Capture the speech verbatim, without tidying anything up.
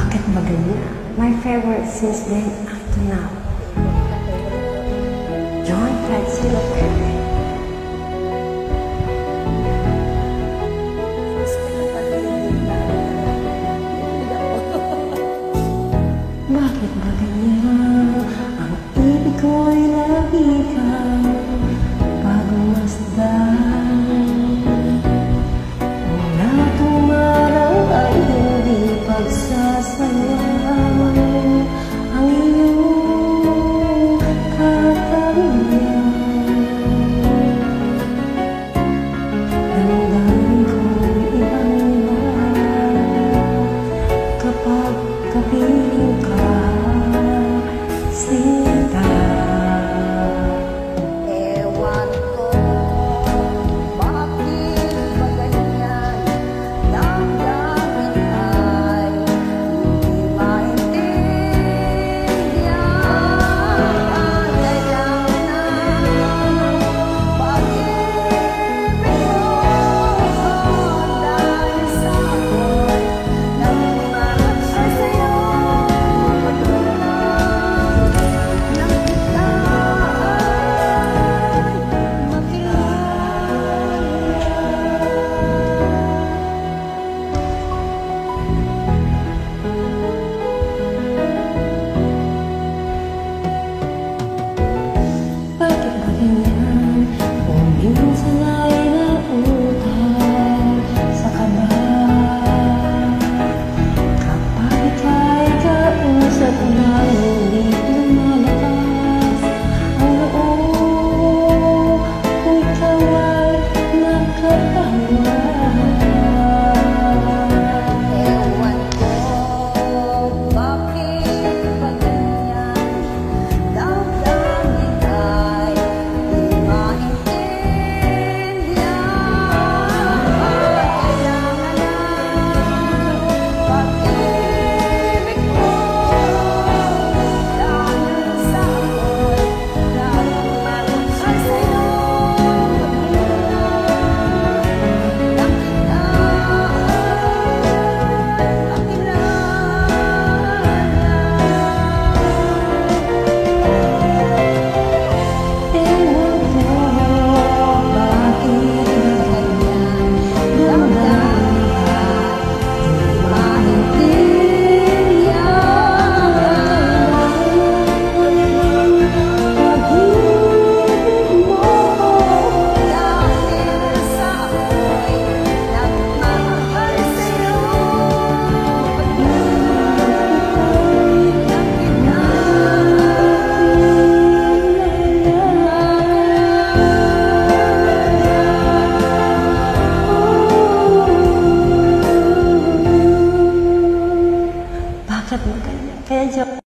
Bakit ba ganyan? My favorite since then up to now. John Francine Perry. Bakit ba ganyan? Ang ibig ko'y lagi kang pagmasdan. Mula tumaraw ay hindi pagsasayang ang iyong katangian. Damdamin ko'y ibang-iba kapag kapiling ka. Kaya joke